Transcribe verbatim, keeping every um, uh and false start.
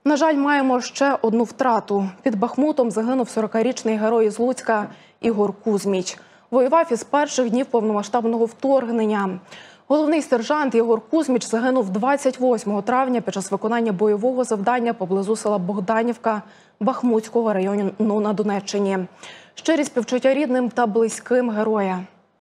На жаль, маємо ще одну втрату. Під Бахмутом загинув сорокарічний герой із Луцька Ігор Кузьміч. Воював із перших днів повномасштабного вторгнення. Головний сержант Ігор Кузьміч загинув двадцять восьмого травня під час виконання бойового завдання поблизу села Богданівка Бахмутського району на Донеччині. Щирі співчуття рідним та близьким героя.